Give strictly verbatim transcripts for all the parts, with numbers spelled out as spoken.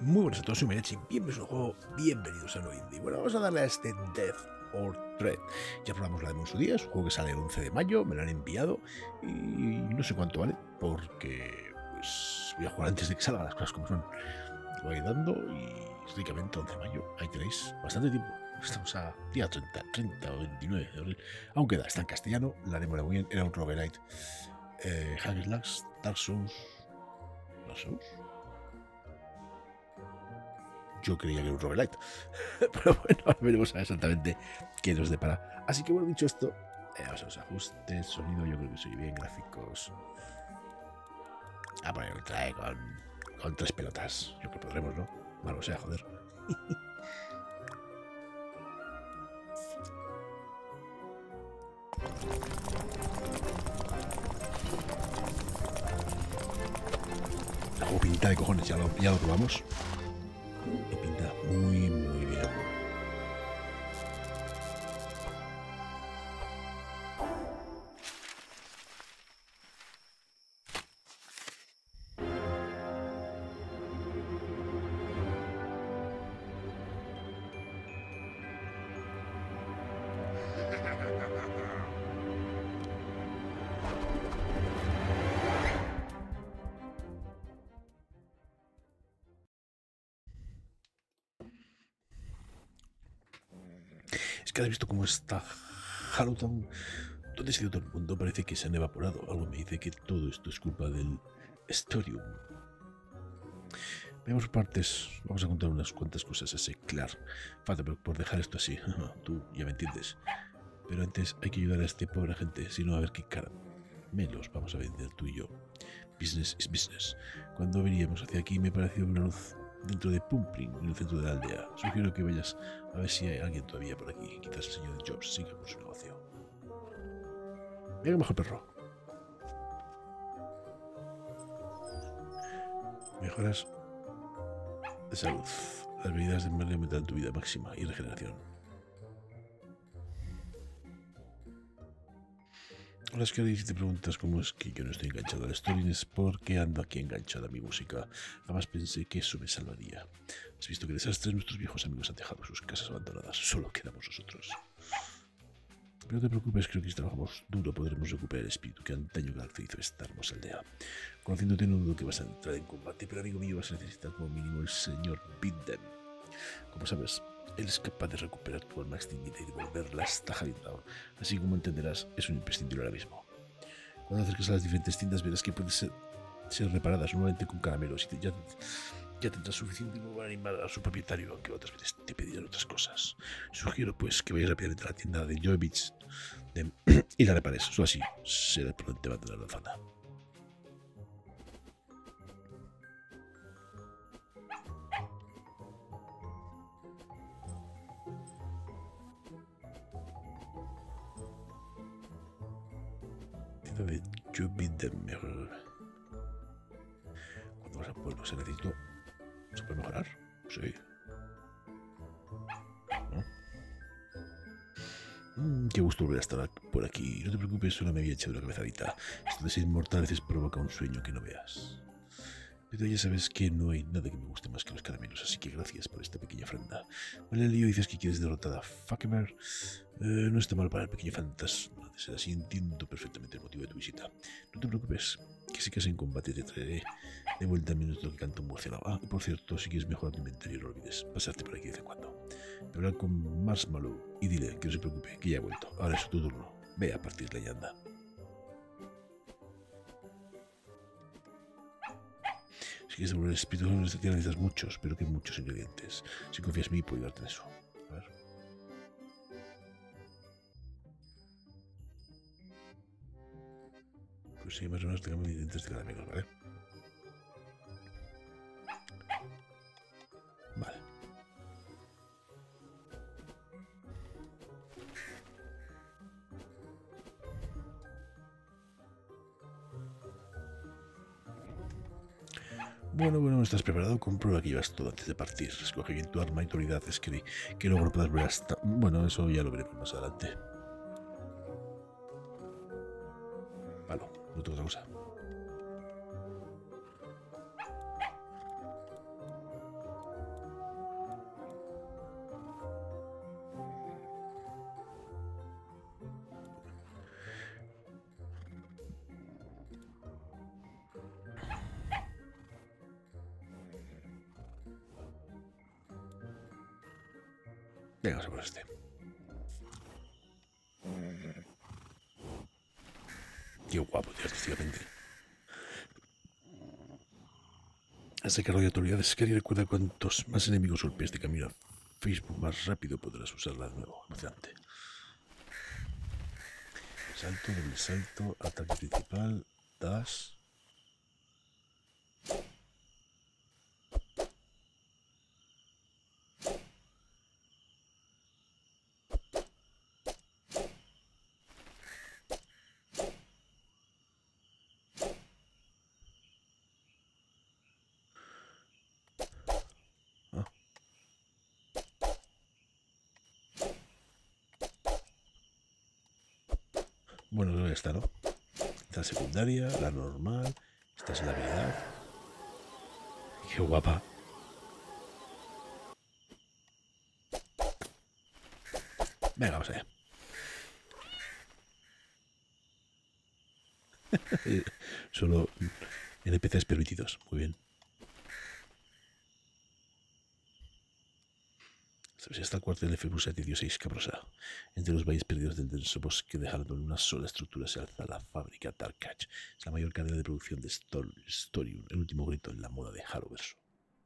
Muy buenas a todos, soy Menechi, bienvenidos al juego, bienvenidos a No Indie. Bueno, vamos a darle a este Death or Dread. Ya probamos la demo en su día, es un juego que sale el once de mayo, me lo han enviado y no sé cuánto vale, porque pues voy a jugar antes de que salgan las cosas como son. Lo voy dando y históricamente once de mayo, ahí tenéis bastante tiempo. Estamos a día treinta, treinta o veintinueve de abril. Aún queda, está en castellano, la demo era muy bien, era un roguelite. Eh, Hack and Slash, Dark Souls... ¿Dark Souls? Yo creía que era un roguelite, pero bueno, ahora veremos exactamente qué nos depara. Así que bueno, dicho esto, eh, vamos a los ajustes, sonido, yo creo que soy bien, gráficos. A poner un trae con, con tres pelotas, yo creo que podremos, ¿no? Malo sea, joder. El juego pinta de cojones, ya lo, ya lo probamos. Y pinta muy, muy bien. Es que has visto cómo está Harrowtown. ¿Dónde se ha ido todo el mundo? Parece que se han evaporado. Algo me dice que todo esto es culpa del Storium. Veamos partes. Vamos a contar unas cuantas cosas así, claro. Falta por dejar esto así. Tú ya me entiendes. Pero antes hay que ayudar a este pobre gente, si no a ver qué cara melos vamos a vender tú y yo. Business is business. Cuando veníamos hacia aquí me pareció una luz dentro de Pumpling, en el centro de la aldea. Sugiero que vayas a ver si hay alguien todavía por aquí. Quizás el señor Jobs siga con su negocio. Venga, mejor perro. Mejoras de salud. Las bebidas de mar aumentan tu vida máxima y regeneración. Ahora es que si te preguntas cómo es que yo no estoy enganchado al Storyline, es porque ando aquí enganchado a mi música. Jamás pensé que eso me salvaría. Has visto que desastres, nuestros viejos amigos han dejado sus casas abandonadas. Solo quedamos nosotros. Pero no te preocupes, creo que si trabajamos duro podremos recuperar el espíritu que antaño caracterizó esta hermosa aldea. Conociéndote no dudo que vas a entrar en combate, pero amigo mío vas a necesitar como mínimo el señor Bindem. Como sabes, él es capaz de recuperar tu alma extinguida y devolverla hasta Harrowtown. Así como entenderás, es un imprescindible ahora mismo. Cuando acerques a las diferentes tiendas verás que pueden ser, ser reparadas nuevamente con caramelos y te, ya, ya tendrás suficiente como para animar a su propietario, aunque otras veces te pedirán otras cosas. Sugiero pues que vayas rápidamente a la tienda de Joy Beach de, y la repares. Solo así será el prudente abandonar la zona. De Joy Beach de mejor. Cuando vas a pueblo se necesitó. ¿Se puede mejorar? Sí. ¿No? Mm, qué gusto volver a estar por aquí. No te preocupes, solo me había echado la cabezadita. Esto de ser inmortal a veces provoca un sueño que no veas. Pero ya sabes que no hay nada que me guste más que los caramelos, así que gracias por esta pequeña ofrenda. Vale, Leo, dices que quieres derrotar a Fakemer. Eh, no está mal para el pequeño fantasma de ser así, entiendo perfectamente el motivo de tu visita. No te preocupes, que si quedas en combate te traeré de vuelta al minuto que canta un murciélago. Ah, y por cierto, si quieres mejorar tu inventario, no olvides pasarte por aquí de vez en cuando. Hablar con Marshmallow y dile que no se preocupe, que ya he vuelto. Ahora es tu turno. Ve a partir la llanda. Si quieres devolver el espíritu, necesitas muchos, pero que muchos ingredientes. Si confías en mí, puedo ayudarte en eso. A ver. Pues sí, más o menos tengamos ingredientes de caramelos, ¿vale? Vale. Bueno, bueno, ¿estás preparado? Comprueba que llevas todo antes de partir. Escoge bien tu arma y tu unidad. Es que, que luego no puedas ver hasta... Bueno, eso ya lo veremos más adelante. Vale, no tengo otra cosa. Venga, vamos a por este. Qué guapo, tío, artísticamente. Hasta que rollo autoridades que recuerda cuantos más enemigos golpes de camino a Facebook, más rápido podrás usarla de nuevo. Emocionante. Salto, doble salto, ataque principal, dash. Ah. Bueno, ya está, ¿no? Esta secundaria, la normal. Esta es la habilidad. Qué guapa. Venga, vamos allá. Solo N P Cs permitidos. Muy bien. Si hasta el cuartel de Februsa de dieciséis Cabrosa. Entre los valles perdidos del denso bosque dejando en una sola estructura se alza la fábrica Darkhatch. Es la mayor cadena de producción de Storium, el último grito en la moda de Haloverso.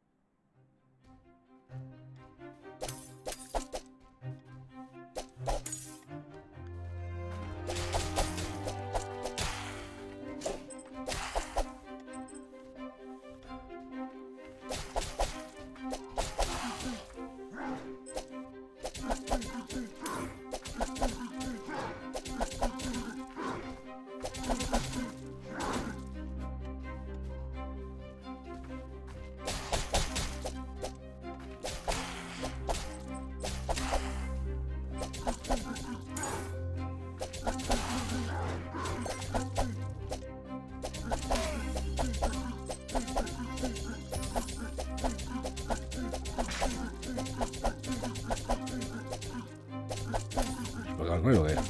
¿Qué?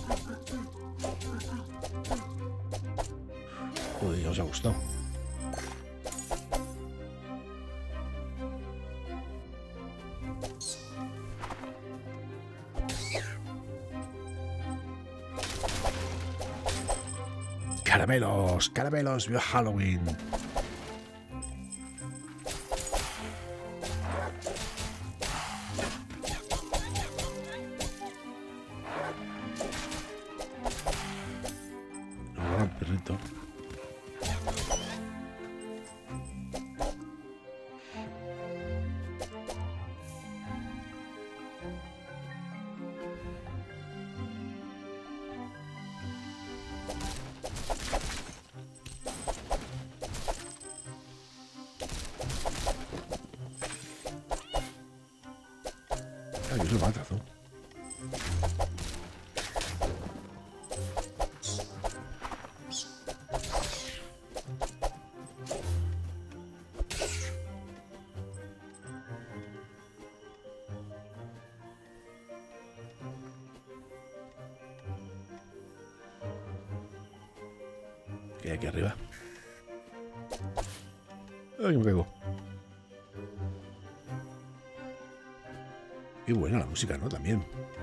Joder, ya os ha gustado. Caramelos, caramelos, viva Halloween. Oh, perrito. Ay, es un matazo. ¿Qué hay aquí arriba? Ay, me pego. Qué buena la música, ¿no? También.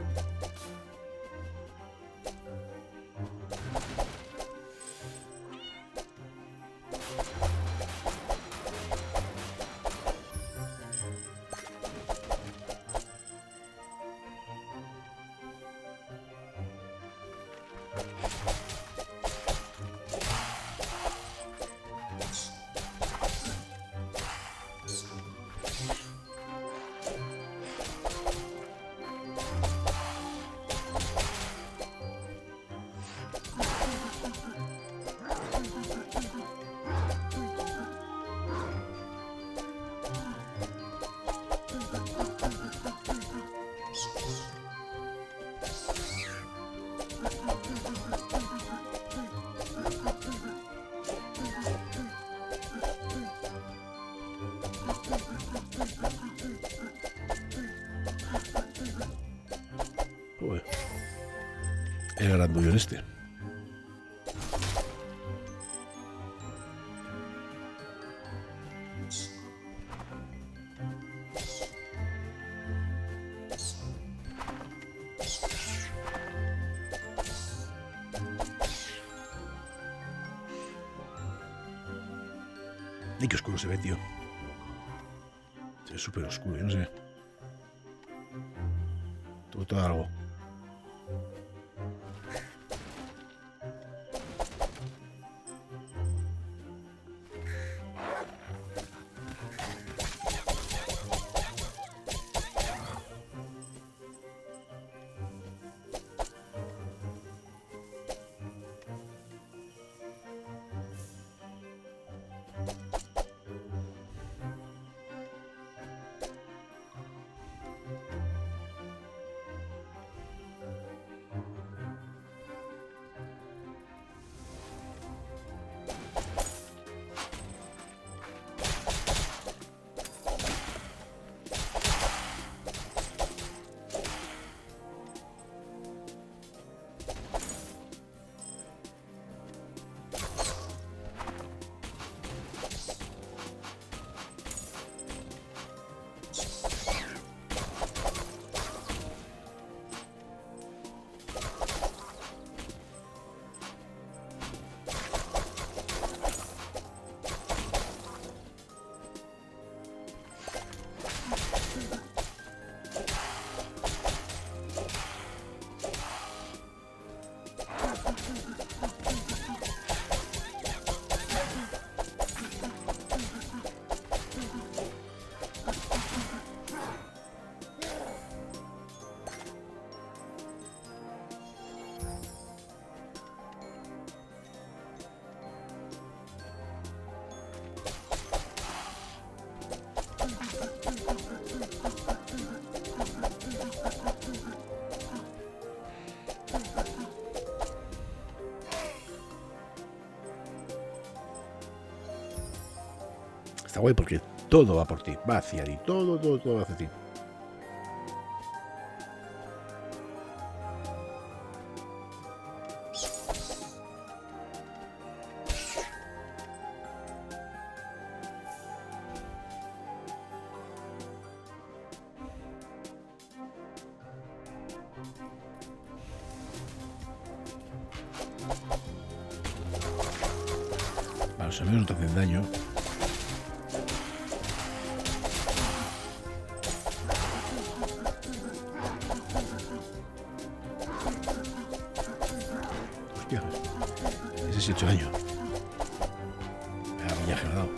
Joder. El grandullón este. Ay, qué oscuro se ve, tío. Se ve súper oscuro, yo no sé. Todo, todo algo. Está guay porque todo va por ti, va hacia ti, todo, todo, todo va hacia ti. Vale, los enemigos no te hacen daño. Ese sí ha hecho daño. Ya me ha dado.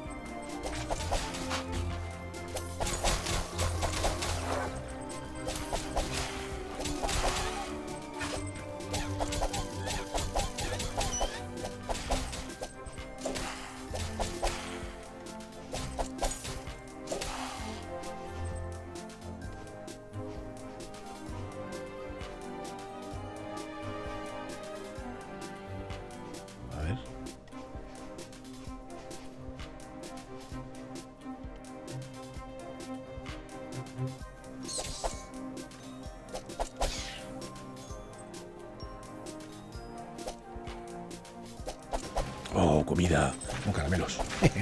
Oh, comida. Con caramelos.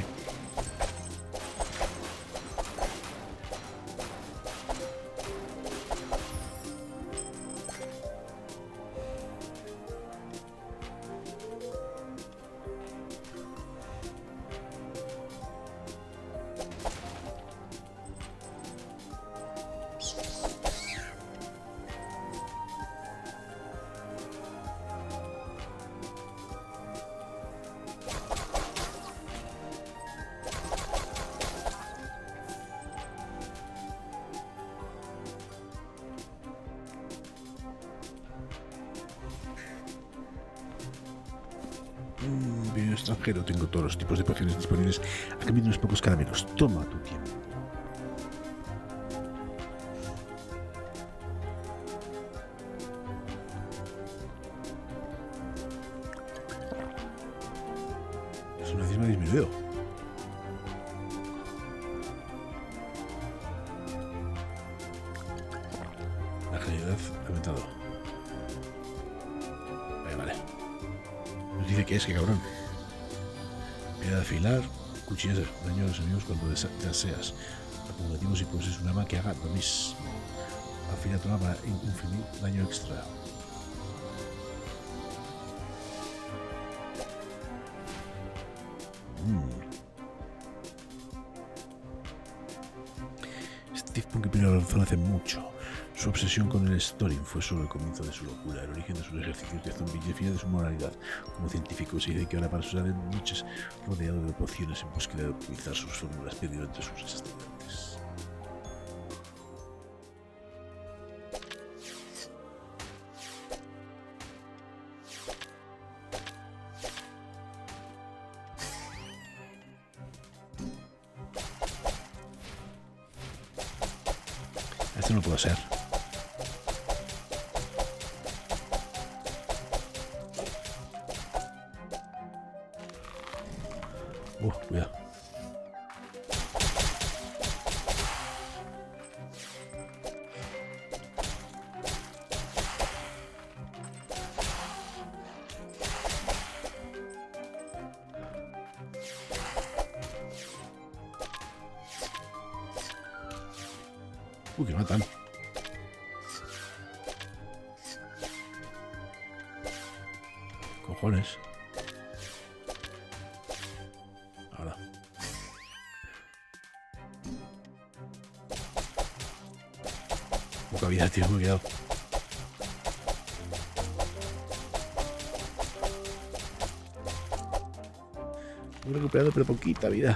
Mm, vino extranjero, tengo todos los tipos de pociones disponibles a cambio de unos pocos caramelos. Toma tu tiempo. Es una cisma disminuido. La agilidad ha aumentado. Vale, vale. Nos dice que es, que cabrón. Piedra de afilar, cuchillas de daño a los enemigos cuando deseas. Acumulativos y pues es un arma que haga lo mismo. Afila toda para infinir daño extra. Mm. Steve Punk primero lanzó hace mucho. Su obsesión con el storytelling fue solo el comienzo de su locura, el origen de sus ejercicios de zombie y el final de su moralidad. Como científico se dice que ahora para usar en noches rodeado de pociones en búsqueda de optimizar sus fórmulas perdido entre sus estudiantes. Esto no puede ser. Uh, cuidado. Uy, que matan. Cojones. Ahora. Poca vida, tío, me he quedado. He recuperado, pero poquita vida.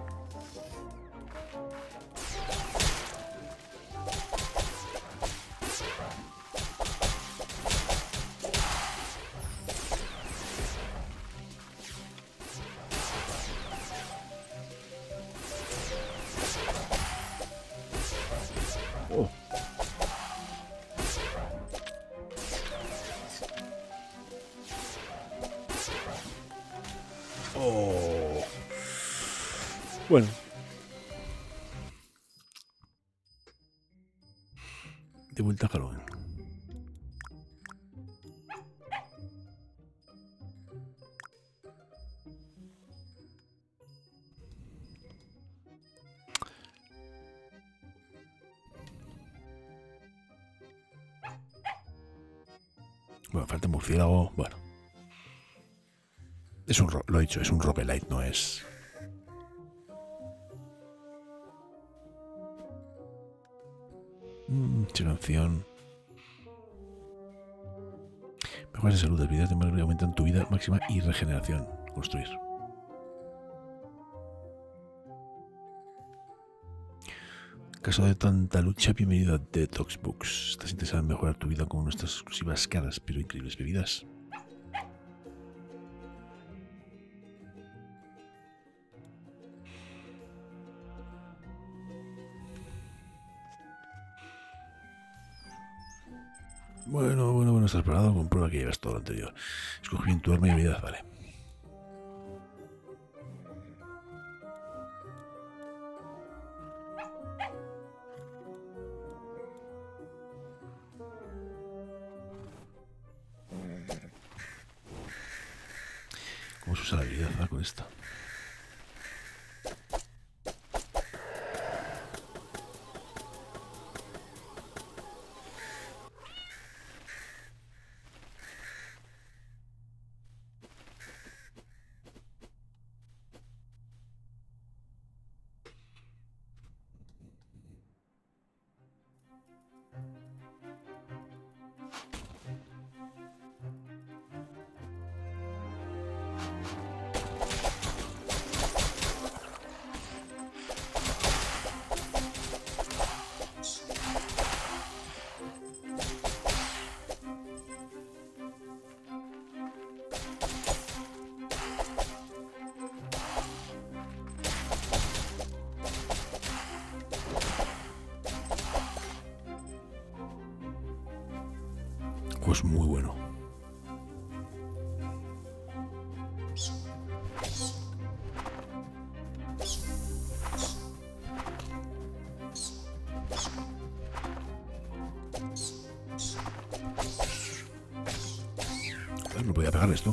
Oh. Oh. Bueno. De vuelta a Halloween. Bueno, falta murciélago. Bueno. Es un, lo he dicho, es un roguelite, no es... Mmm, canción. Mejoras de salud, habilidades de más que aumentan tu vida máxima y regeneración. Construir. Caso de tanta lucha, bienvenido a Detox Books. ¿Estás interesado en mejorar tu vida con nuestras exclusivas caras pero increíbles bebidas? Bueno, bueno, bueno, estás preparado. Comprueba que llevas todo lo anterior. Escoge bien tu arma y habilidad, vale. ¿Cómo se usa la habilidad ah, con esta? Pues muy bueno. No podía pegar esto.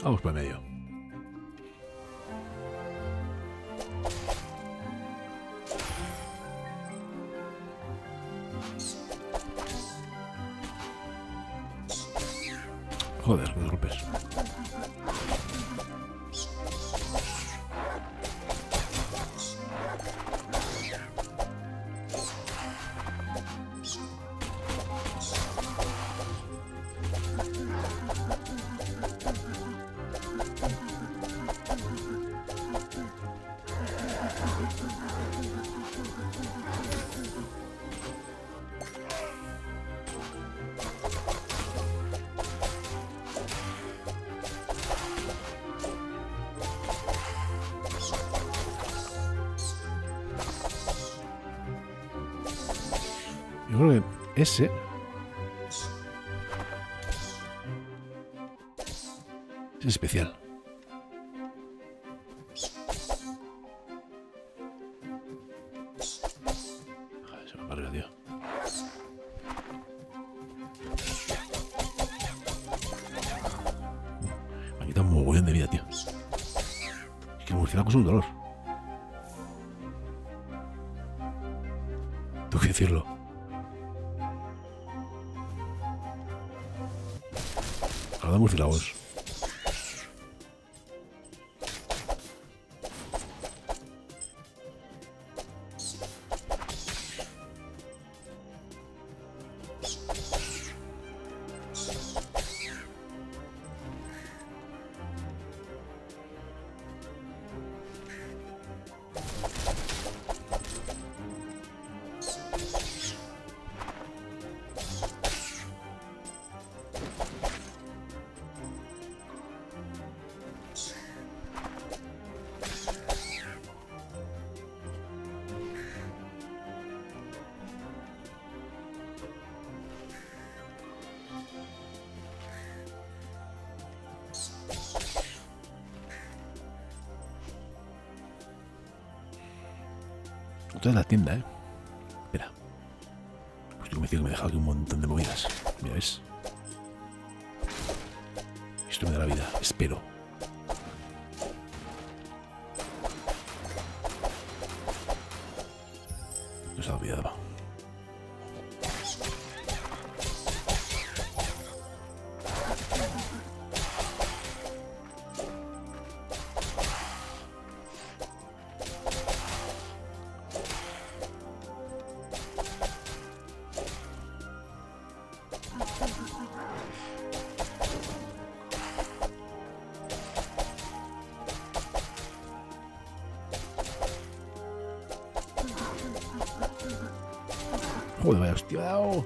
Vamos por el medio. Joder, qué golpes. Yo creo que ese es especial. Joder, se me va arriba, tío. Me ha quitado un mogollón de vida, tío. Es que el murciélago es un dolor. Tengo que decirlo. Ahora de murciélagos. Esto es la tienda, ¿eh? Espera. Pues estoy convencido que me he dejado aquí un montón de movidas. Mira, ¿ves? Esto me da la vida. Espero. No se ha olvidado. Joder, vaya hostia. ¡Oh!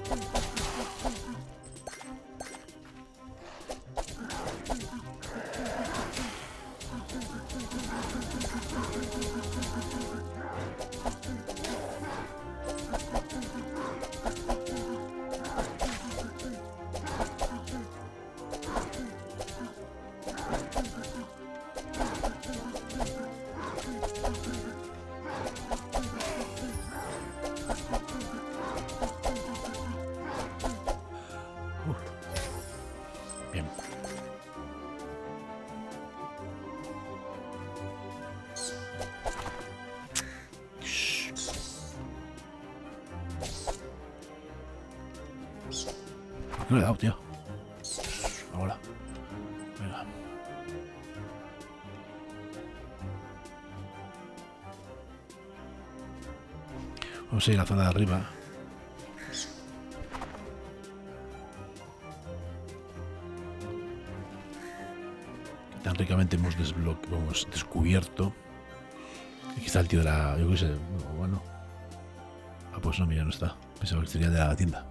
Bien. ¿Por qué no le he dado, tío? Ahora. Venga. Vamos a ir a la zona de arriba. Tan ricamente hemos desbloqueado, hemos descubierto. Aquí está el tío de la. Yo qué sé. Bueno. Ah, pues no, mira, no está. Pensaba que sería de la tienda.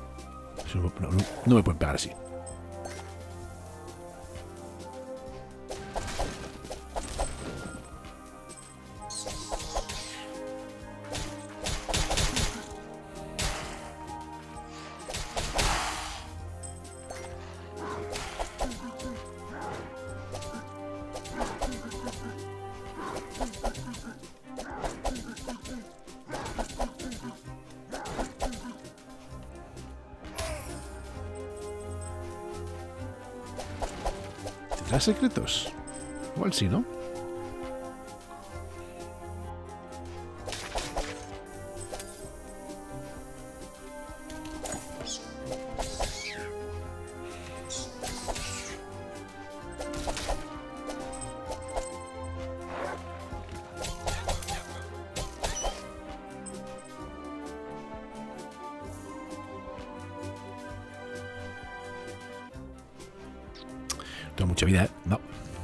No, no, no me pueden pegar así. ¿Tendrá secretos? Igual sí, ¿no? Tengo mucha vida, ¿eh? No.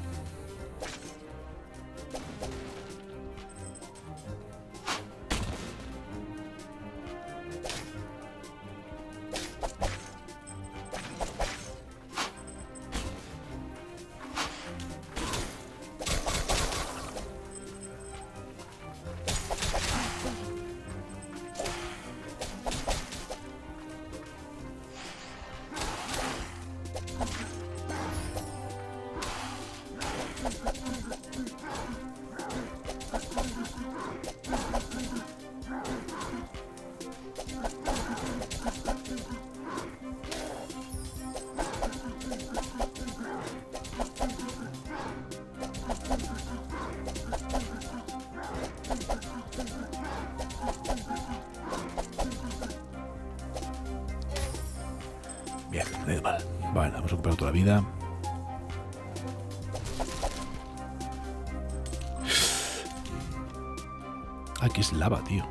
Bien, no es mal. Vale, vamos a recuperar toda la vida. Aquí es lava, tío.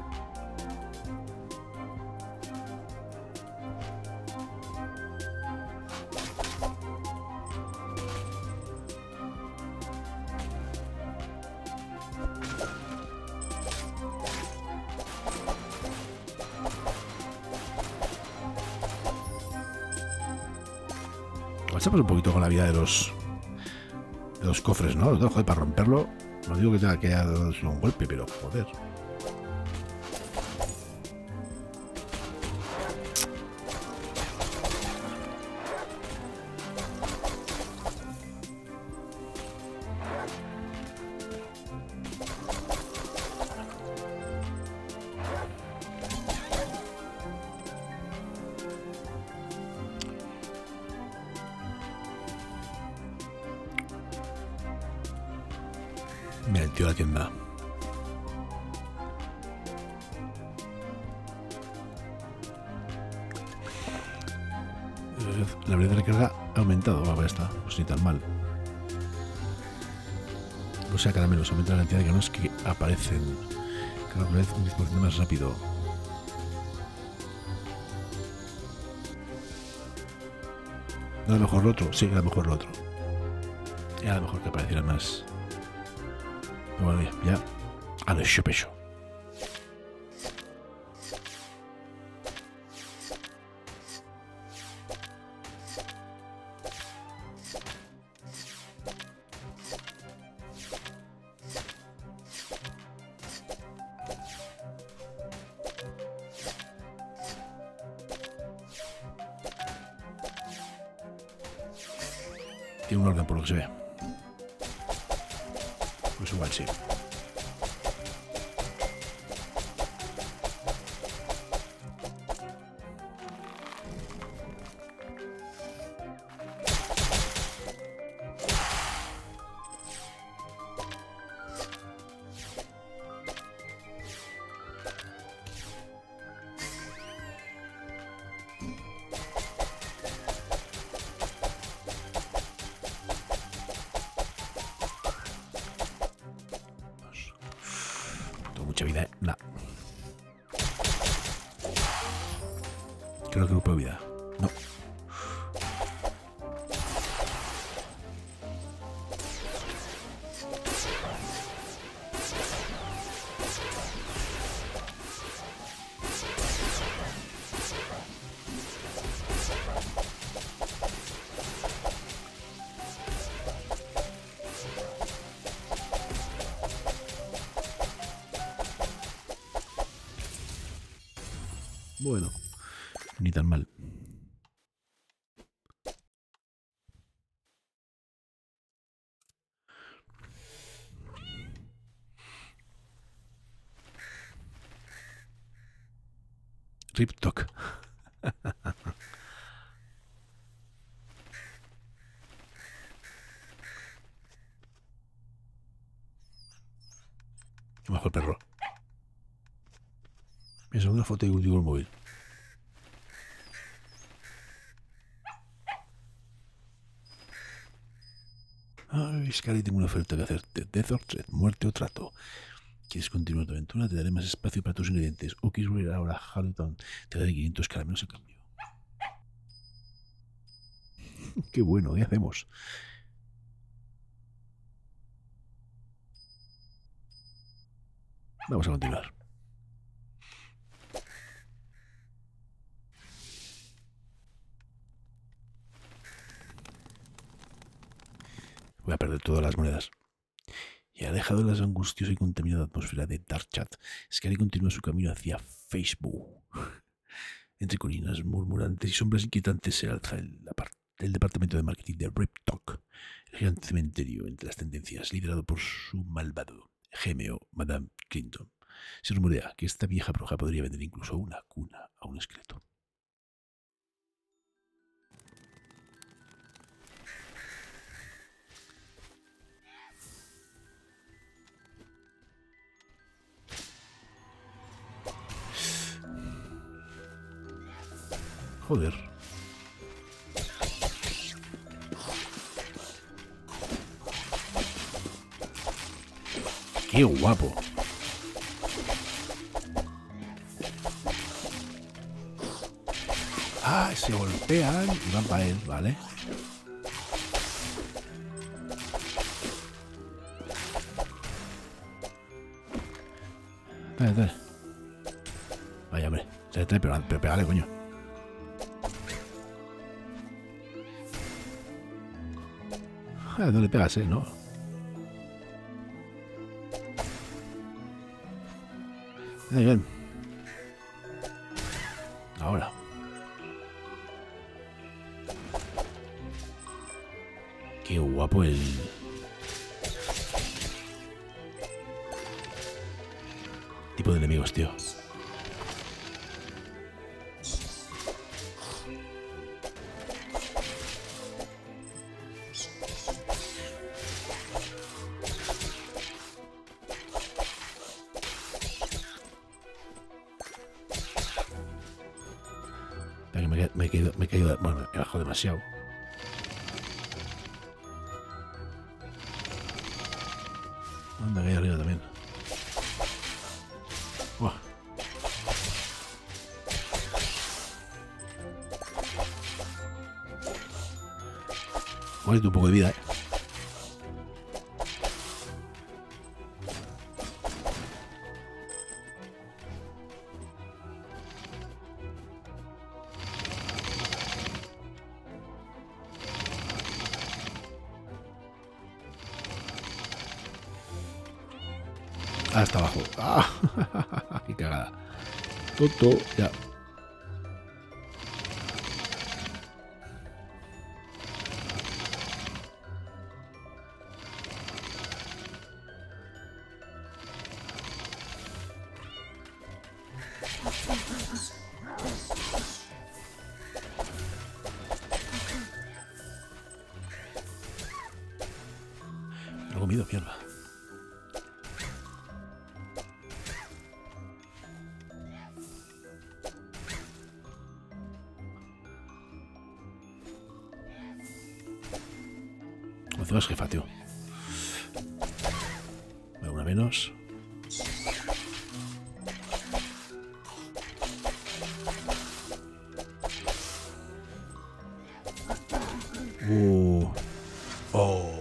Echamos un poquito con la vida de los de los cofres, ¿no? Joder, para romperlo, no digo que tenga que dar un golpe, pero joder. Mira el tío de la tienda. La velocidad de la carga ha aumentado. Va, pues está. Pues ni tan mal. O sea, caramelos. Aumenta la cantidad de caramelos que aparecen. Cada vez un diez por ciento más rápido. ¿No era mejor lo otro? Sí, era mejor lo otro. Era mejor que apareciera más. Bueno, ya. A lo hecho pecho. Tiene un orden por lo que se ve. Pues igual sí. Mucha vida, ¿eh? No. Creo que no puedo vida. No. Bueno, ni tan mal. Rip Talk. Qué majo el perro. Me sacó una foto y digo el móvil. Ay, Scary, tengo una oferta que hacerte. Death or Threat, muerte o trato. ¿Quieres continuar tu aventura? Te daré más espacio para tus ingredientes. ¿O quieres volver ahora a Harlowtown? Te daré quinientos caramelos a cambio. Qué bueno, ¿qué hacemos? Vamos a continuar. Voy a perder todas las monedas. Y ha dejado la angustiosa y contaminada atmósfera de Darkchat. Scary continúa su camino hacia Facebook. Entre colinas murmurantes y sombras inquietantes se alza el, el departamento de marketing de Rip Talk, el gigante cementerio entre las tendencias, liderado por su malvado gemeo Madame Clinton. Se rumorea que esta vieja bruja podría vender incluso una cuna a un esqueleto. Joder. ¡Qué guapo! Ah, se golpean y van para él, ¿vale? Dale, dale. Vaya, hombre. Se le trae, pero, pero pégale, coño. Ah, no le pegas, eh, ¿no? Ahí bien. Ahora. Qué guapo el... tipo de enemigos, tío. Me he caído, me he caído, bueno, me he bajado demasiado. Anda, que hay arriba también. Uah. Muérete un poco de vida, eh. Hasta abajo. ¡Ah! ¡Qué cagada! Tonto, ya. Lo he comido, mierda. ¿Dónde vas, jefa, tío? Una menos. Uh. Oh.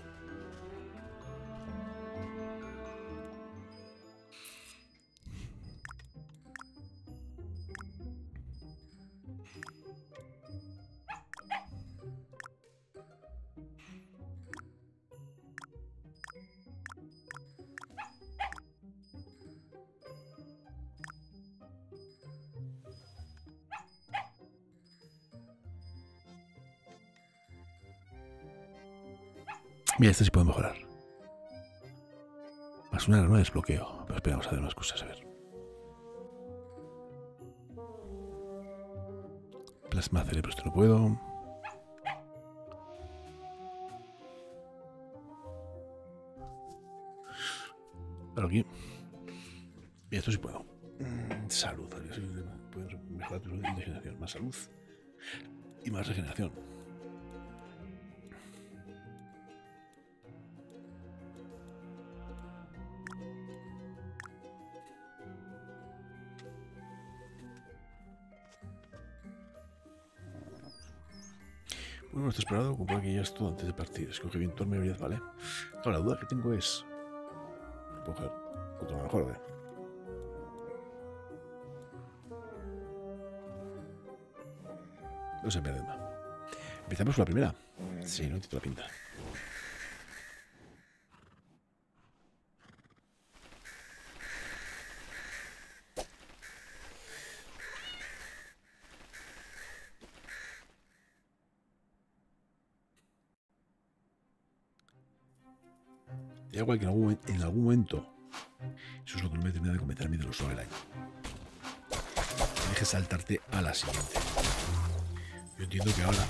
Mira, este sí puede mejorar. Más una no desbloqueo. Pero esperamos a ver unas cosas, a ver. Plasma cerebro, esto no puedo. Pero aquí. Y esto sí puedo. Mm, salud. Puedes mejorar tu regeneración. Más salud y más regeneración. Bueno, nuestro explorado comprueba que ya es todo antes de partir. Escoge bien tu arma y habilidad, ¿vale? Claro, la duda que tengo es... Coger otra mejor, ¿eh? No se pierde nada. Empezamos con la primera. Sí, no te la pinta. Da igual que en algún, en algún momento, eso es lo que no me termina de convencer a mí de los Online, dejes saltarte a la siguiente. Yo entiendo que ahora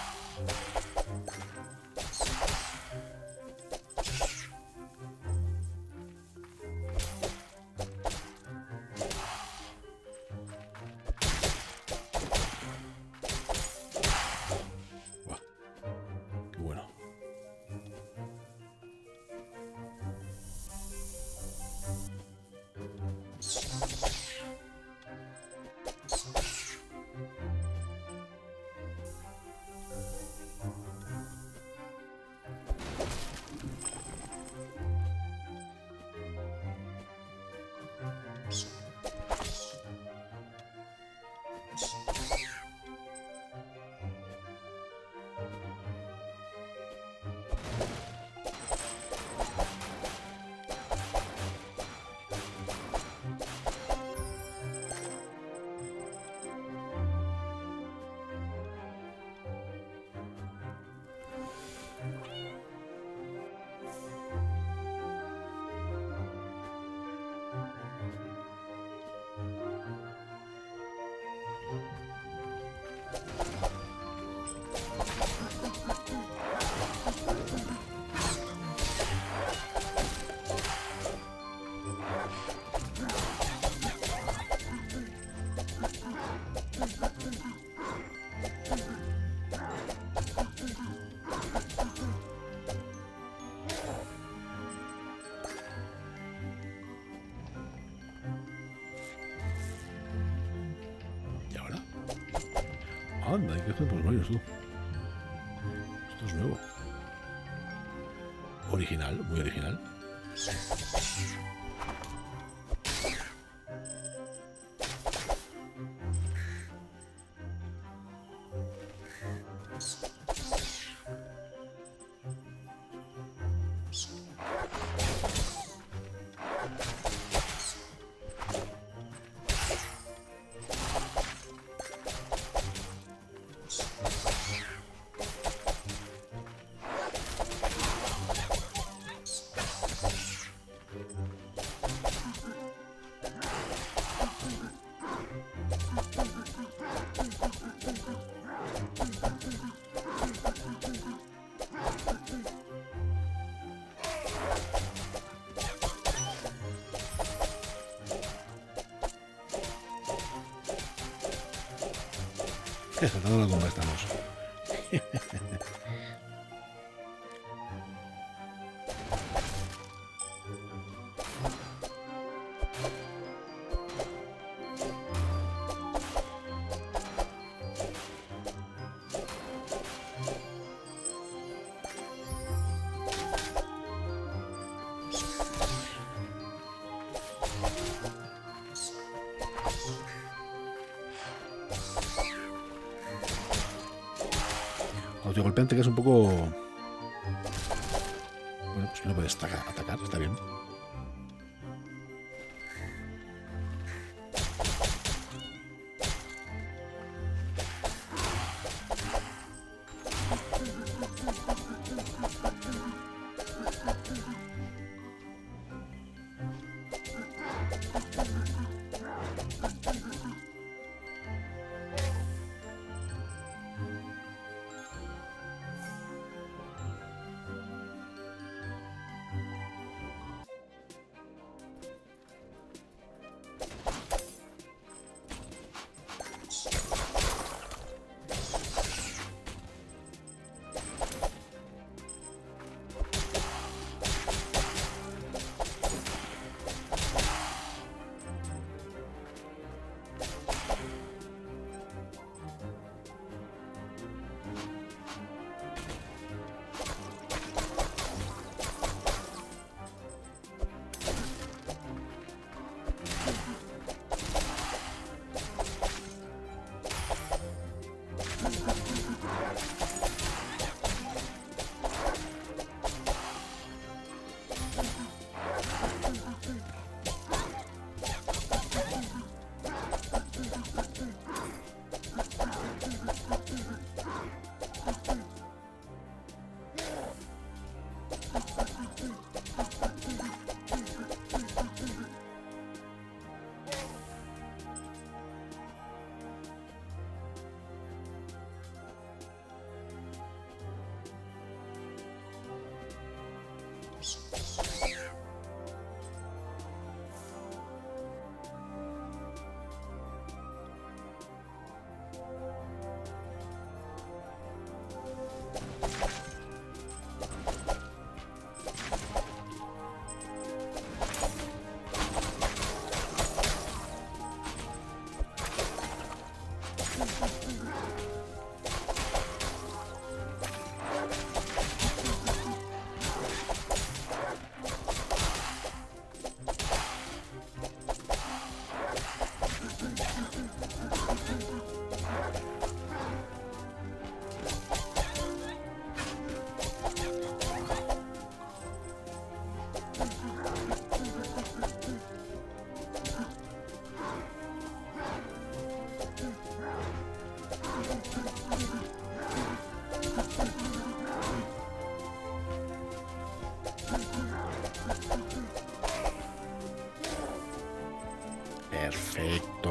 Buah, qué bueno. Anda, hay que hacer por varios, tú. Esto es nuevo. Original, muy original. Saltando la tumba estamos. Golpeante, que es un poco... Bueno, pues que no puedes atacar, atacar, está bien. Perfecto.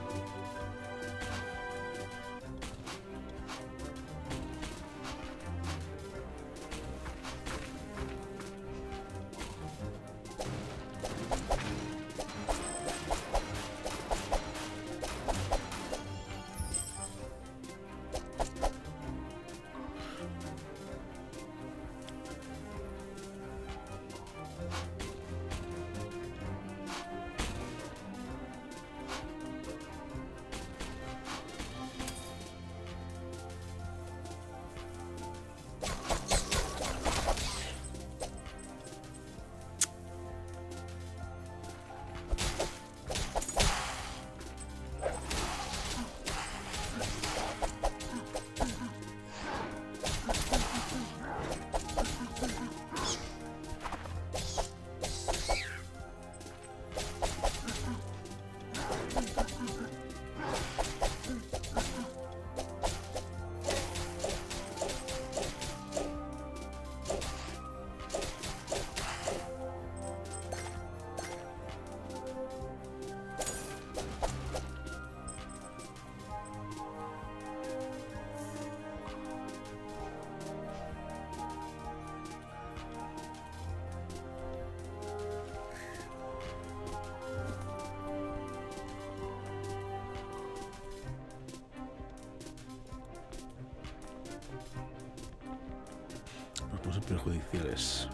Propósitos perjudiciales.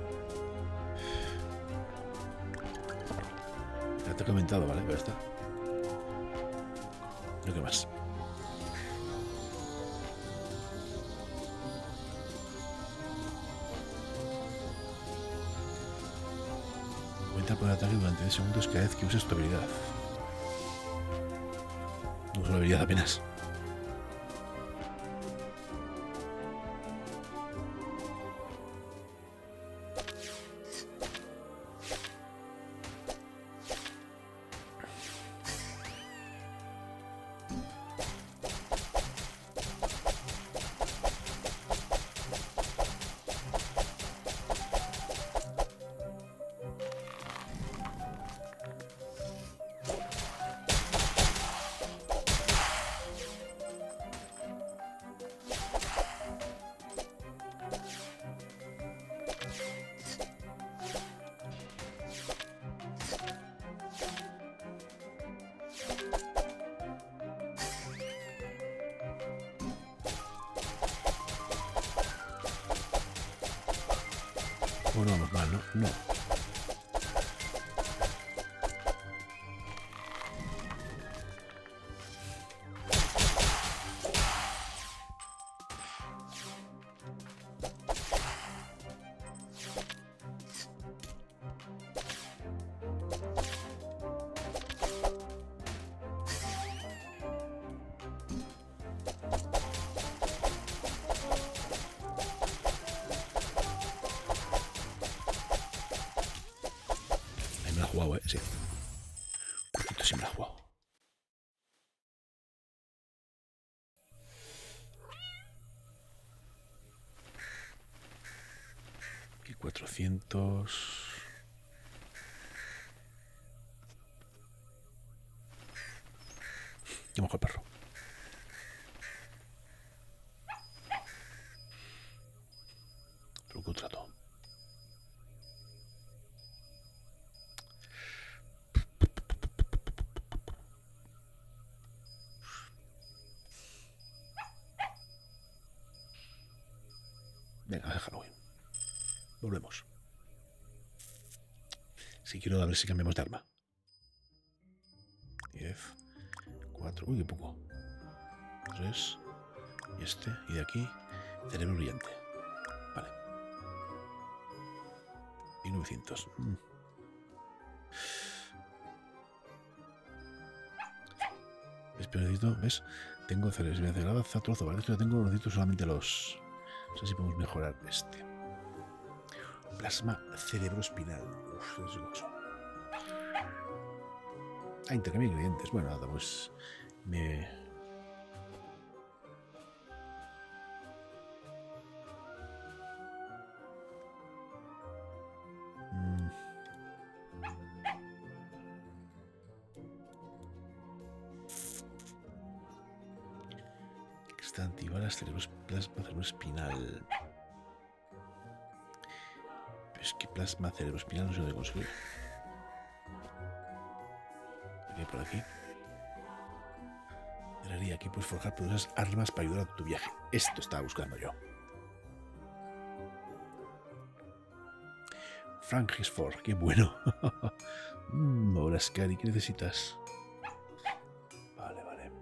Ya te he comentado, ¿vale? Ya está. ¿Lo que más? Aumenta por ataque durante diez segundos cada vez que uses tu habilidad. No uso la habilidad apenas. Bueno, vamos mal, ¿no? No. Jugado, ¿eh? Sí. Un poquito sí me la he jugado. Aquí cuatrocientos. Yo mojo el perro. Truco trato. Venga, a Halloween. Volvemos. Si quiero a ver si cambiamos de arma. diez, cuatro, uy, qué poco. tres, y este, y de aquí, cerebro brillante. Vale. Y novecientos. Mm. ¿Ves? Pero necesito, ¿ves? Tengo cerebro, si me hace la trozo, vale, esto ya tengo, necesito solamente los... No sé si podemos mejorar este. Plasma cerebroespinal. Uf, no sé qué cosa. Ah, intercambio de ingredientes. Bueno, nada, pues me... Mm. Está antibalas, cerebros, plasma cerebroespinal. Pero es que plasma cerebroespinal no sé dónde conseguir. Aquí por aquí. Aquí puedes forjar poderosas armas para ayudar a tu viaje. Esto estaba buscando yo. Frangisford, qué bueno. mm, ahora, Scary, ¿qué necesitas? Vale, vale.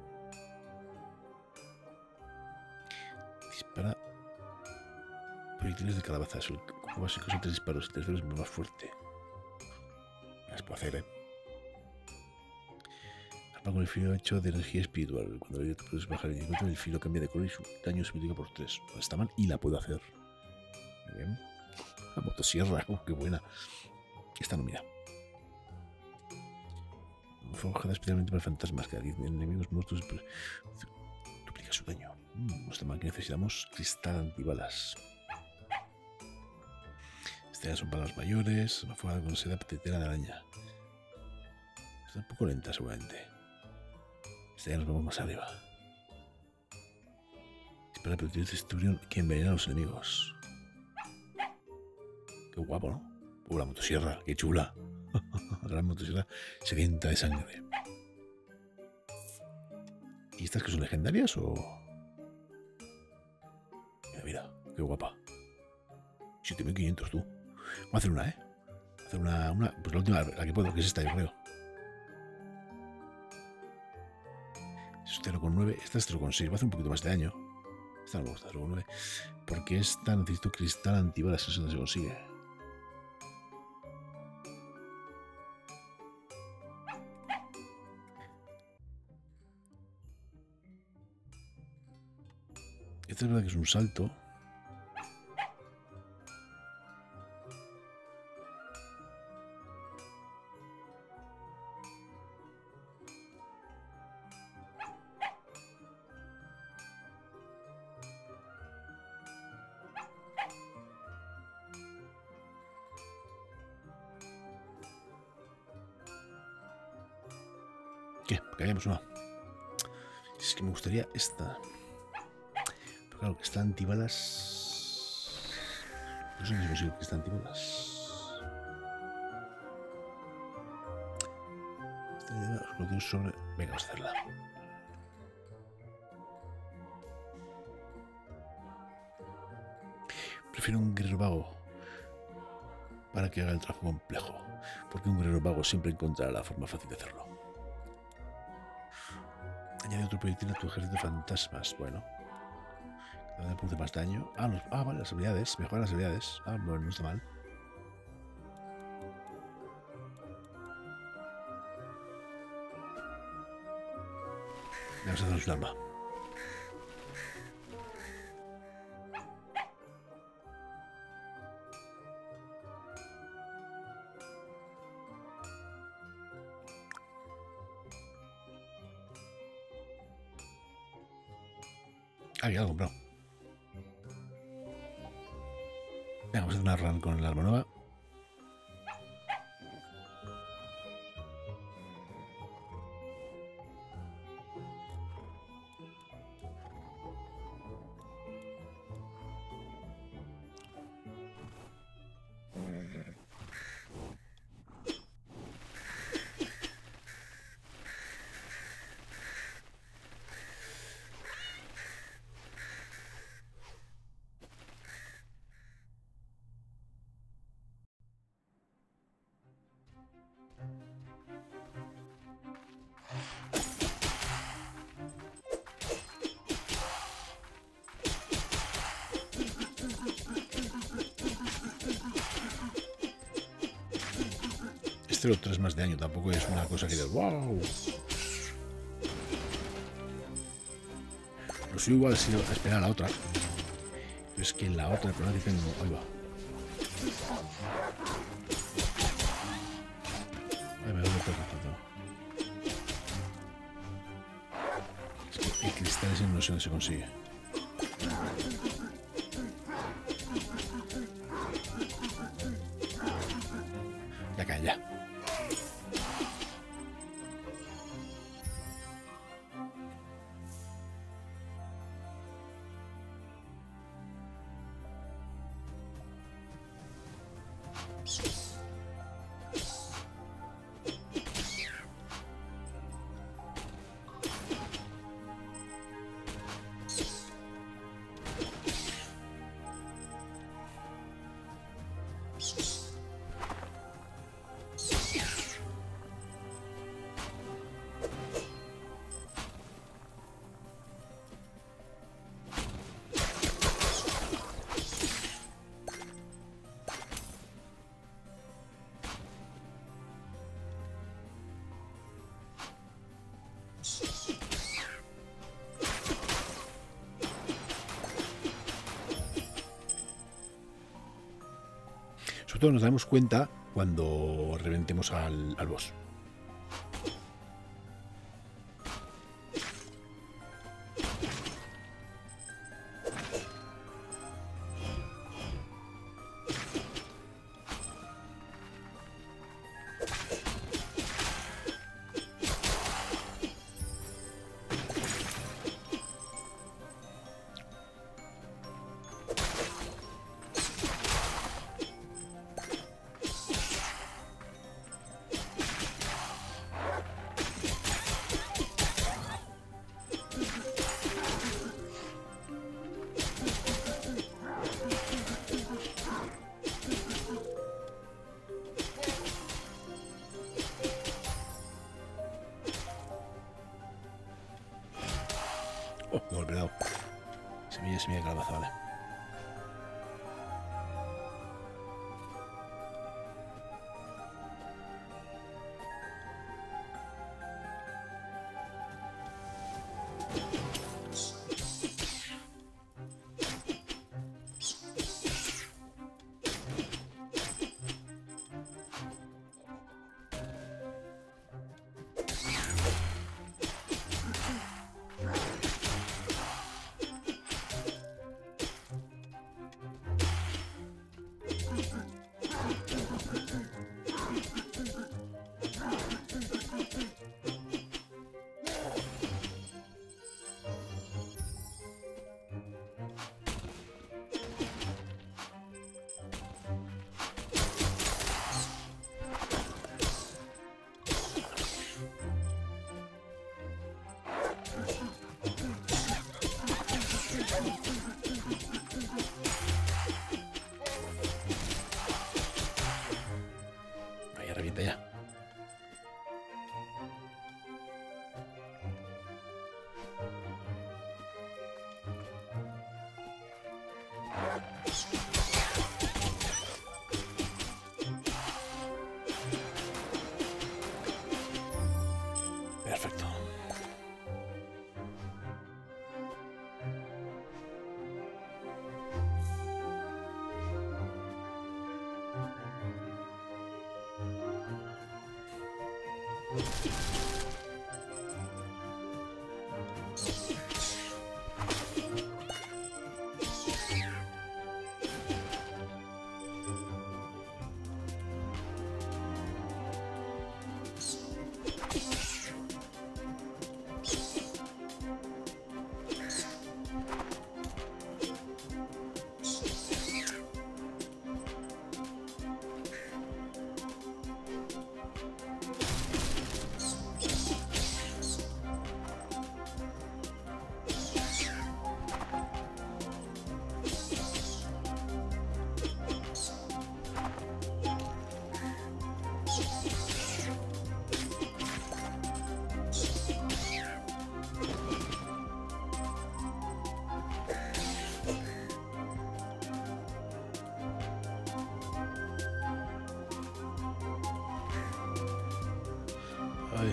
Dispara proyectiles de calabaza. El cubo básico son tres disparos. El tercero es más fuerte. Las puedo hacer, ¿eh? Arma con el filo hecho de energía espiritual. Cuando le puedes bajar el encuentro, el filo cambia de color y su daño se multiplica por tres. No está mal y la puedo hacer. Muy bien. La motosierra, oh, qué buena. Esta no, mira. Forjada especialmente para fantasmas. Cada diez enemigos muertos duplica su daño. Mm, no está mal que necesitamos cristal antibalas. Estas son balas mayores. Una forma con seda tetera de araña. Está un poco lenta, seguramente. Esta ya nos vamos más arriba. Espera, pero tienes destrucción que envenena a los enemigos. Qué guapo, ¿no? Uh, la motosierra, qué chula. La motosierra sedienta de sangre. ¿Y estas que son legendarias o...? Mira, mira, qué guapa. siete mil quinientos, tú. Voy a hacer una, ¿eh? Voy a hacer una, una... Pues la última, la que puedo, que es esta, yo creo. Es cero coma nueve, esta es cero coma seis, va a hacer un poquito más de daño. Esta no me gusta, cero coma nueve. Porque esta necesito cristal antibalas, eso no se consigue. Esta es verdad que es un salto. ¿Qué? Caemos una. Es que me gustaría esta. Pero claro, que está antibalas. No sé si es posible que está antibalas. Esta idea explosión sobre. Venga, vamos a hacerla. Prefiero un guerrero vago para que haga el trabajo complejo. Porque un guerrero vago siempre encontrará la forma fácil de hacerlo. Añade otro proyectil a tu ejército de fantasmas. Bueno. Cada vez produce más daño. Ah, los, ah, vale, las habilidades. Mejoran las habilidades. Ah, bueno, no está mal. Vamos a hacer un arma. Ah, ya lo he comprado. Venga, vamos a hacer una run con el arma nueva. cero coma tres más de daño, tampoco es una cosa que de wow. Lo suyo igual si esperar a la otra. Pero es que en la otra, el problema que tengo, ahí va. Ay, me duele todo, todo. Es que el cristal ese no sé dónde se consigue. Ya cae, ya. Sobre todo nos damos cuenta cuando reventemos al, al boss. Oh, me he golpeado. Semilla, semilla de calabaza, vale. Ahí revienta ya. Perfecto. Ay.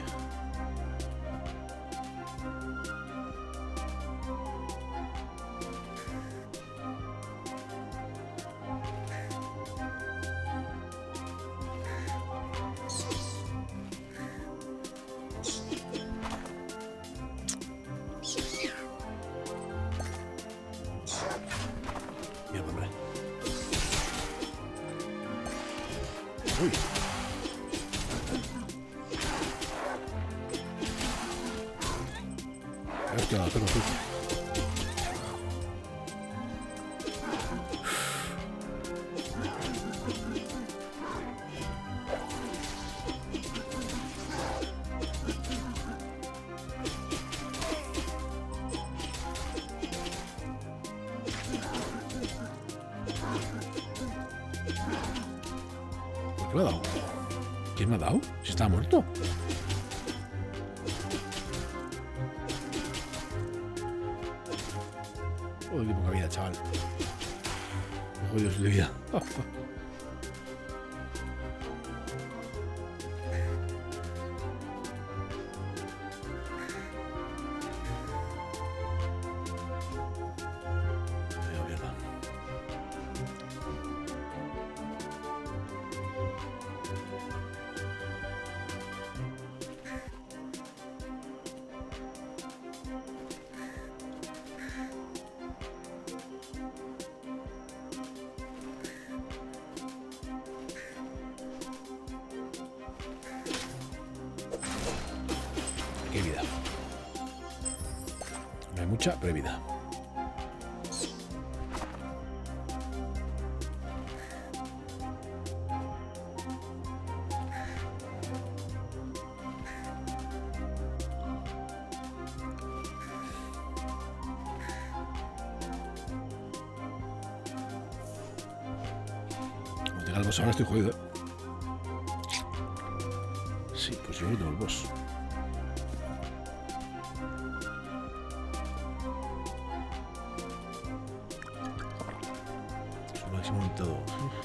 Mierda, hombre. Uy. Hostia, hacerlo tú. ¿Por qué me ha dado? ¿Quién me ha dado? Si estaba muerto. Joder, qué poca vida, chaval. Qué jodido es de vida. Vaya mierda. Qué vida. No hay mucha, pero hay vida. Como tenga el boss ahora estoy jodido. Sí, pues yo no tengo el boss. Su máximo en todo.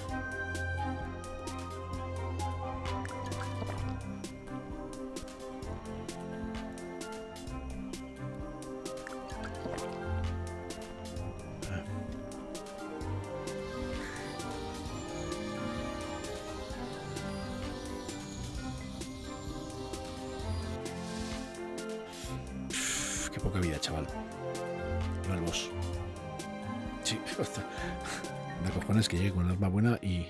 Qué poca vida, chaval. No el boss. Sí, hostia. Me cojones que llegue con un arma buena y...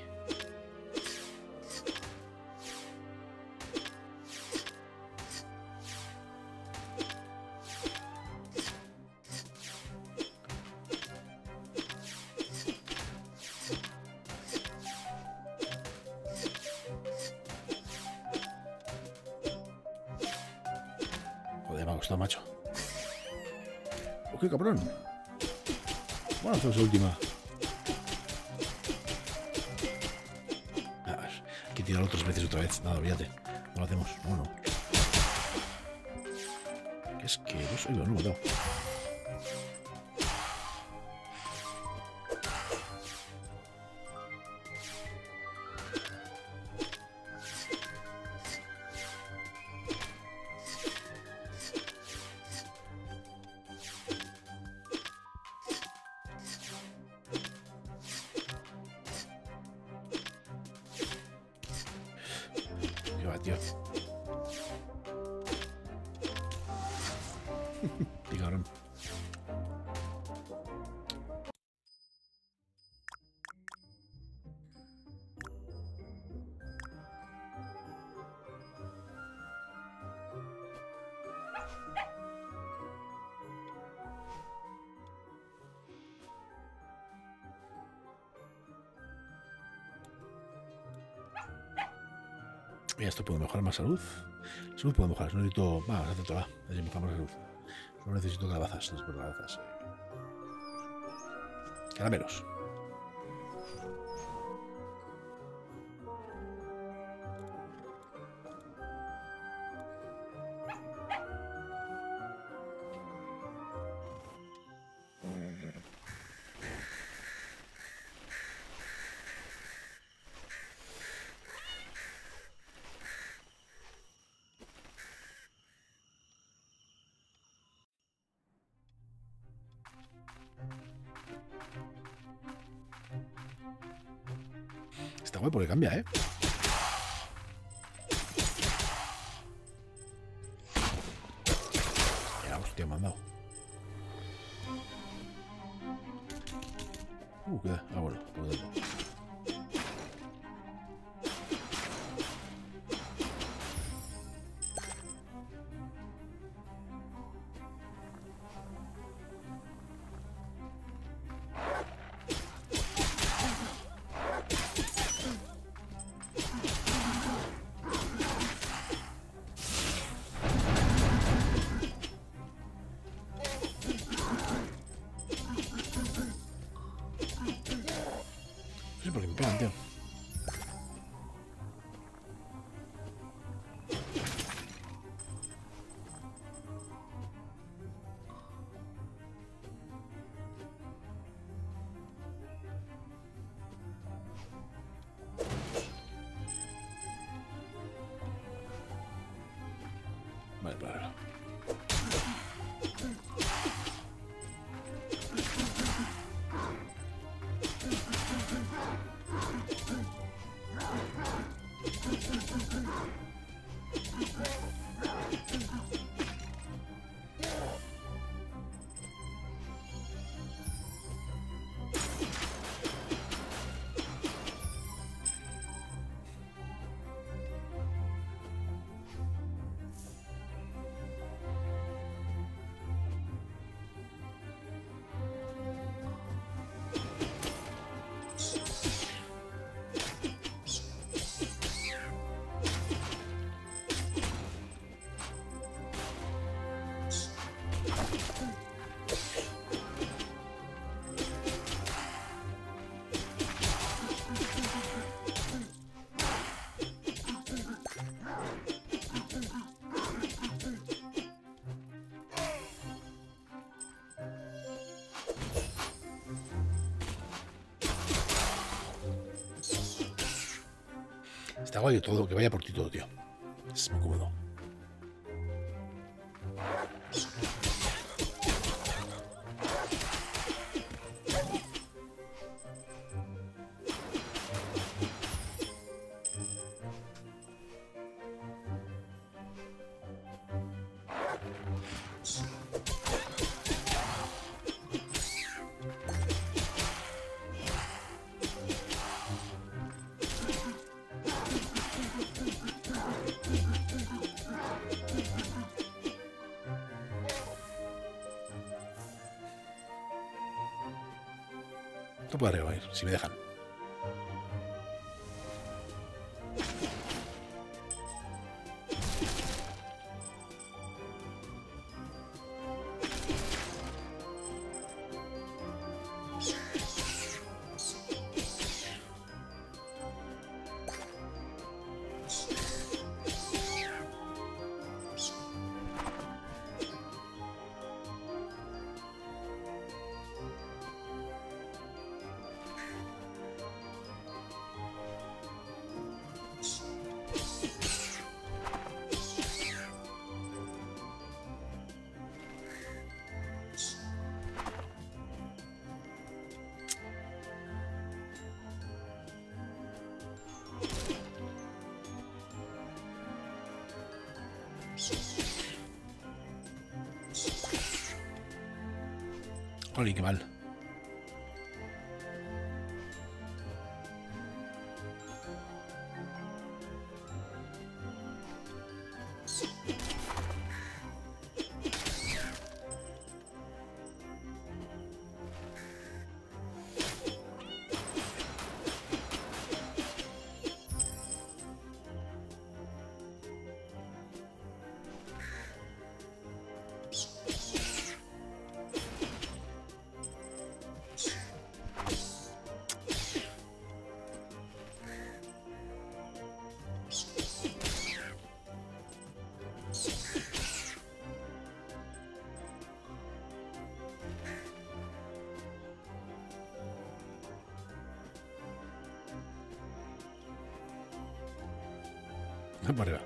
Joder, me ha costado, macho. ¡Oh, qué cabrón! Bueno, hacemos la última. Ah, hay que tirarlo otras veces otra vez. Nada, olvídate. No lo hacemos. No, no. ¿Qué es que no soy? No lo he matado. Qué va, tío. Qué cabrón. Mira, esto puedo mejorar más salud. Salud puedo mejorar. No necesito. Va, vamos a hacer va. Así mejoramos salud. No necesito calabazas. No es por calabazas. Caramelos. guay porque cambia, ¿eh? Ya, hostia, me han dado. Uh, queda. Ah, bueno, puedo darlo. No sé por qué me pegan, tío. Vale, para verlo. Está guay de todo, que vaya por ti todo, tío. Es muy cómodo. Esto puede arriba ir, si me dejan. Jolín, qué mal. Para arriba.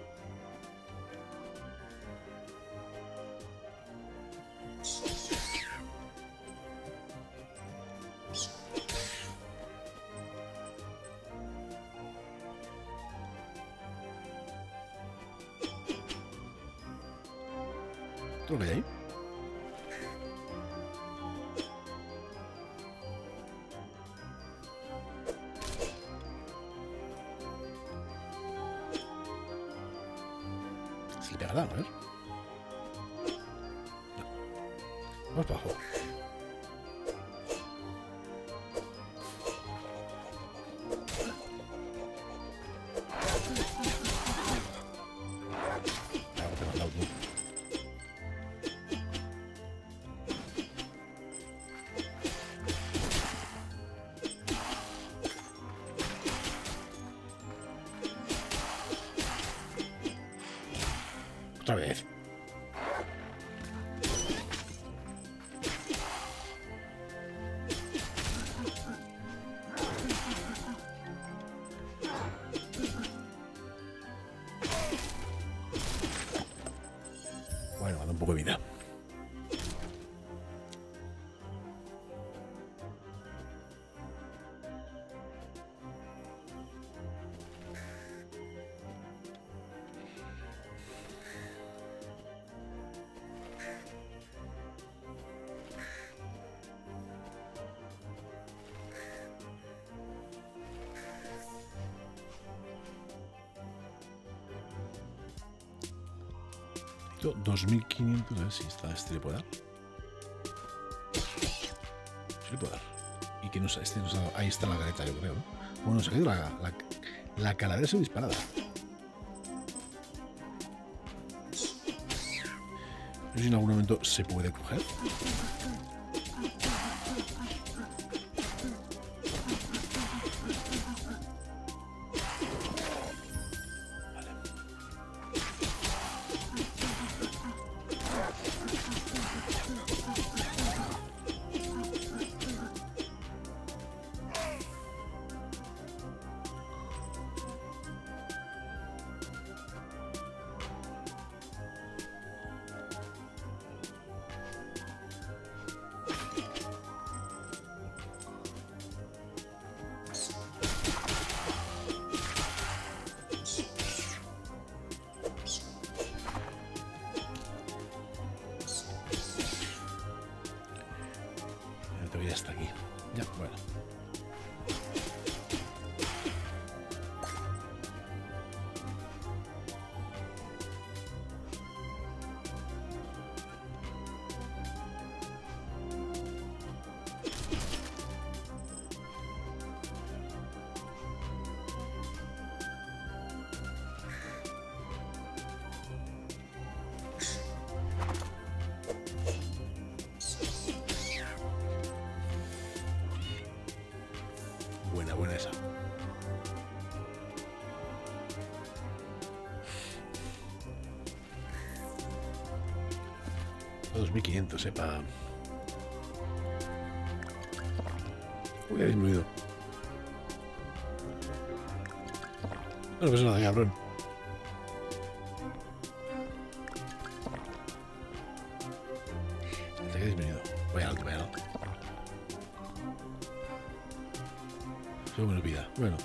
¿Todo lo que hay ahí? Se le pegará, a ver. No. Vamos para abajo. Otra vez. Bueno, da un poco de vida. dos mil quinientos, a ver si está este le puedo dar. Sí le puedo dar. Y que no sé, este no sé, ahí está la careta, yo creo, ¿no? Bueno, se ha caído la, la, la calavera se disparada. No sé si en algún momento se puede coger. Hasta aquí. Ya, bueno. Buena, buena esa. dos mil quinientos, sepa. Uy, ha disminuido. No pasa nada, cabrón. Se ha disminuido. Vaya alto, vaya alto. Se me olvida. Bueno.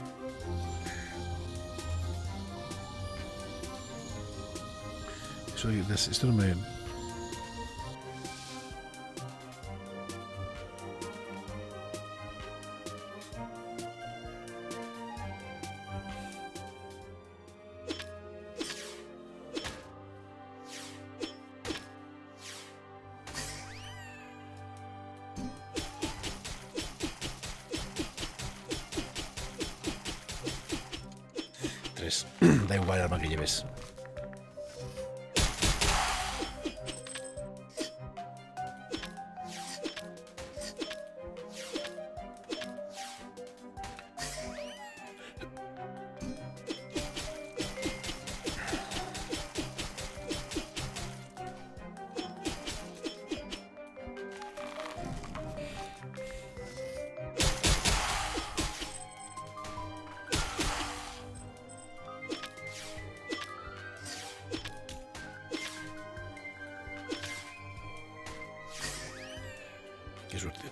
Eso, esto no me... Tres. Da igual el arma que lleves. Qué suerte.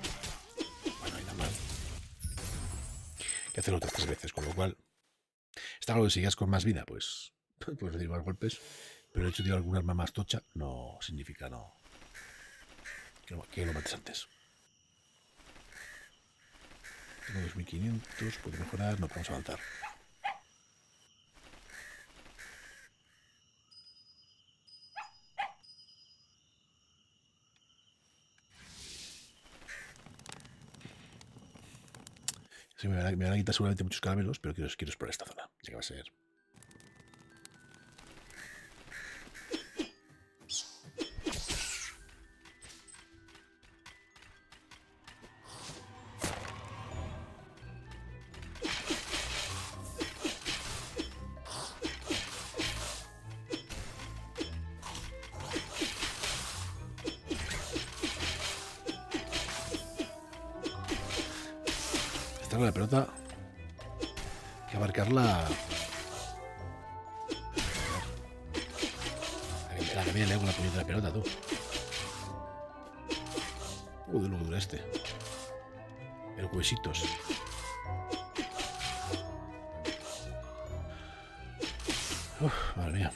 Bueno, hay nada más que hacerlo otras tres veces, con lo cual Claro, si sigas con más vida, pues puedes recibir más golpes. Pero el hecho de tirar algún arma más tocha no significa no que, no, que lo mates antes. Tengo dos mil quinientos, puedo mejorar, no podemos avanzar. Sí, me, van a, me van a quitar seguramente muchos caramelos, pero quiero, quiero explorar esta zona, ya que va a ser... Esta con la pelota hay que abarcarla. La que viene le hago la puñeta de la pelota, tú. Uy, lo que dura este. El huesitos. Uf, madre mía.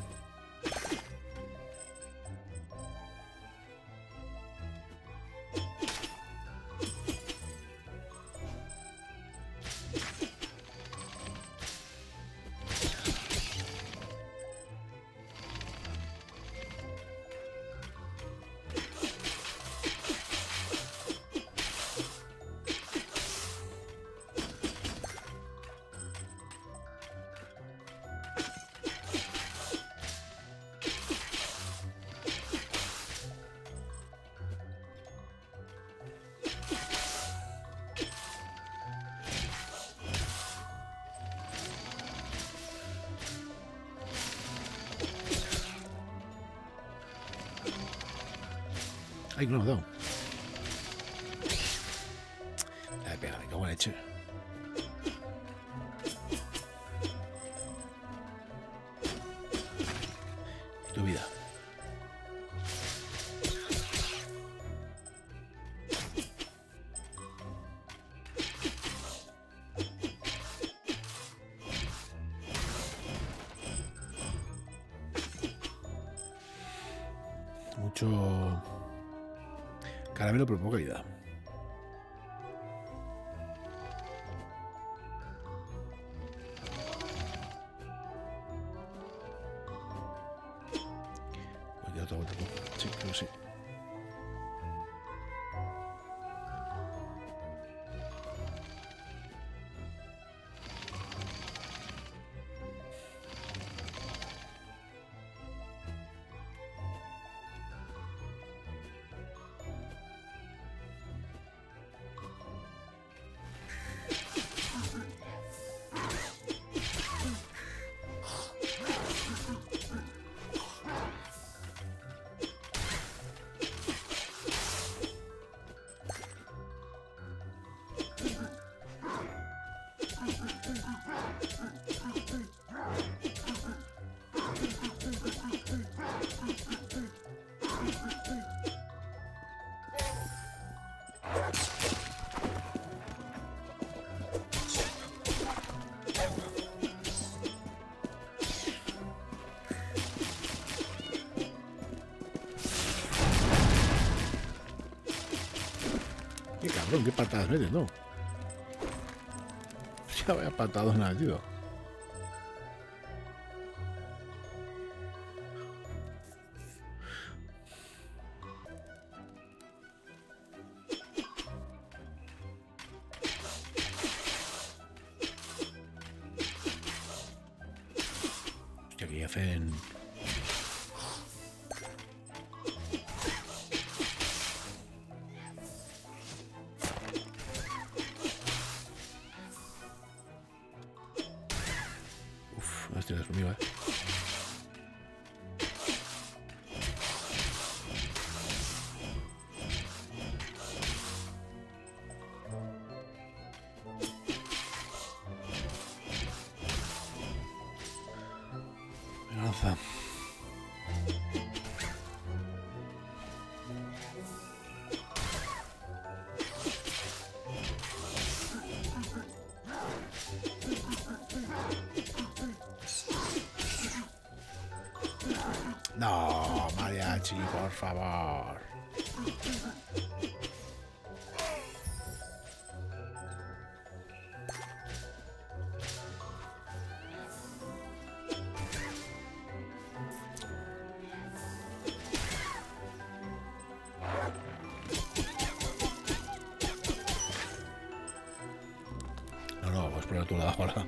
Ay, no lo he dado. La he pegado, me cago en la leche. Tu vida. Mucho caramelo, pero poca vida. Voy a dar otra vuelta. Sí, creo que sí. Qué cabrón, qué patadas metes, ¿no? Ya vaya patadas nada, tío. Hostia, que hacen... Uf, no estoy conmigo, eh. Lanza. Archie, por favor. No, no, voy a explorar tu lado ahora.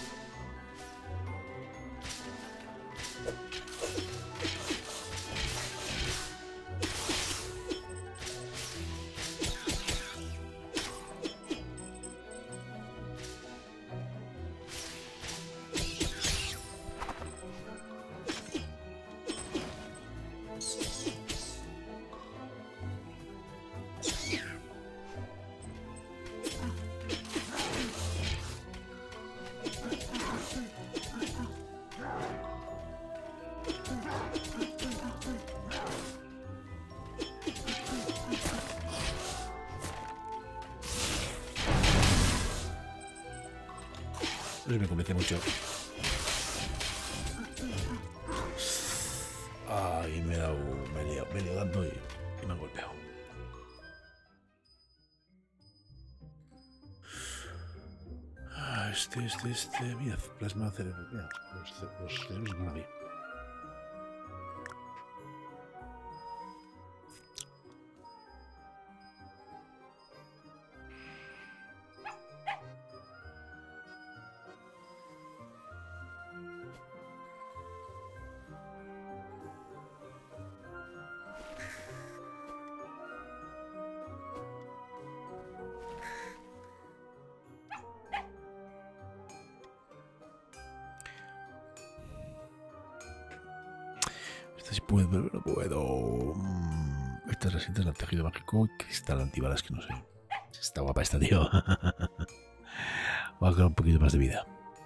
No me convence mucho. Ay, me he dado, me he liado, me he liado dando y, y me han golpeado. Ah, este, este, este, mira, plasma cerebro, mira, los, los cerebros van a mí. Esta sí puedo, pero no puedo. Estas resientes al tejido mágico y cristal antibalas que no sé. Está guapa esta, tío. Voy a crear un poquito más de vida.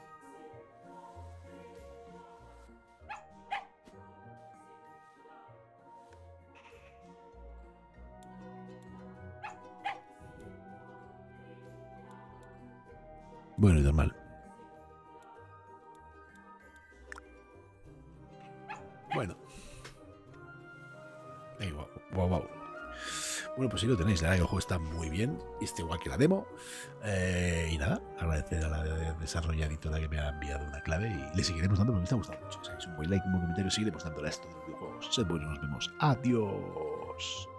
Bueno, y normal. Bueno. Hey, wow, wow, wow. Bueno, pues sí lo tenéis. La verdad que el juego está muy bien. Está igual que la demo. Eh, y nada, agradecer a la desarrolladora que me ha enviado una clave y le seguiremos dando porque me está gustando mucho. O sea, es un buen like, un buen comentario. Seguiremos dándole a esto de los videojuegos. Sed buenos, nos vemos. Adiós.